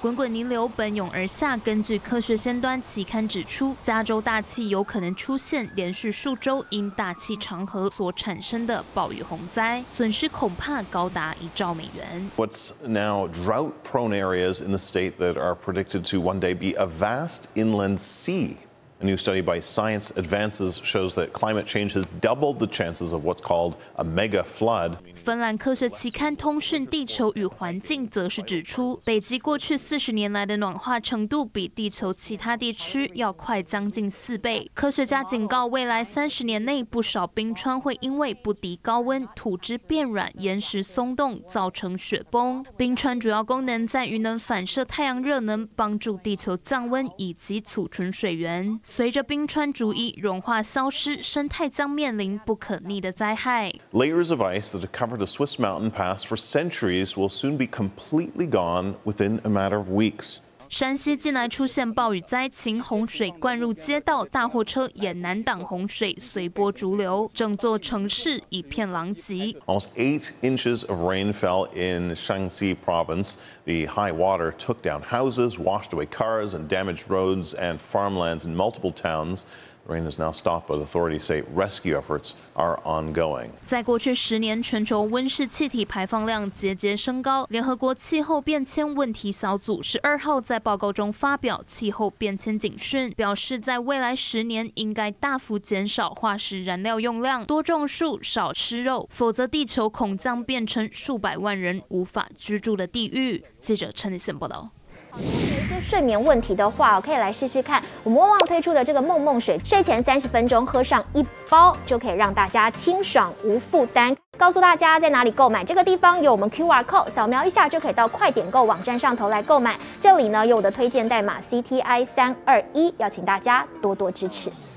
滚滚泥流奔涌而下。根据科学先端期刊指出，加州大气有可能出现连续数周因大气长河所产生的暴雨洪灾，损失恐怕高达1兆美元。 What's now drought-prone areas in the state that are predicted to one day be a vast inland sea. A new study by Science Advances shows that climate change has doubled the chances of what's called a mega flood. 芬兰科学期刊《通讯地球与环境》则是指出，北极过去40年来的暖化程度比地球其他地区要快将近4倍。科学家警告，未来30年内，不少冰川会因为不敌高温、土质变软、岩石松动，造成雪崩。冰川主要功能在于能反射太阳热能，帮助地球降温以及储存水源。随着冰川逐一融化消失，生态将面临不可逆的灾害。 Layers of ice that have covered the Swiss mountain pass for centuries will soon be completely gone within a matter of weeks. 山西近来出现暴雨灾情，洪水灌入街道，大货车也难挡洪水，随波逐流，整座城市一片狼藉。 Almost 8 inches of rain fell in Shaanxi province. The high water took down houses, washed away cars, and damaged roads and farmlands in multiple towns. The rain is now stopped, but authorities say rescue efforts are ongoing. 在过去10年，全球温室气体排放量节节升高。联合国气候变迁问题小组12号在报告中发表气候变迁警讯，表示在未来10年应该大幅减少化石燃料用量，多种树，少吃肉，否则地球恐将变成数百万人无法居住的地狱。记者陈立宪报道。 有一些睡眠问题的话，可以来试试看我们旺旺推出的这个梦梦水，睡前30分钟喝上1包，就可以让大家清爽无负担。告诉大家在哪里购买，这个地方有我们 QR code， 扫描一下就可以到快点购网站上头来购买。这里呢有我的推荐代码 CTI321，要请大家多多支持。